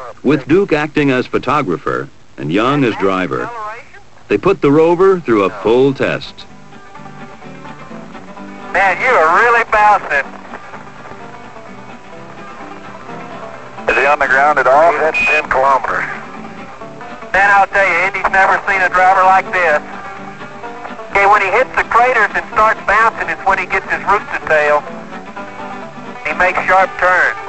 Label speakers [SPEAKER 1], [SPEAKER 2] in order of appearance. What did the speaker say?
[SPEAKER 1] With Duke acting as photographer and Young as driver, they put the Rover through a full test.
[SPEAKER 2] Man, you are really bouncing. Is he on the ground at all? That's 10 kilometers. Man, I'll tell you, Indy's never seen a driver like this. Okay, when he hits the craters and starts bouncing, it's when he gets his rooster tail. He makes sharp turns.